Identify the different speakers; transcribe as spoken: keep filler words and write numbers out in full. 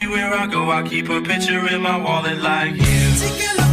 Speaker 1: Where I go, I keep a picture in my wallet like you.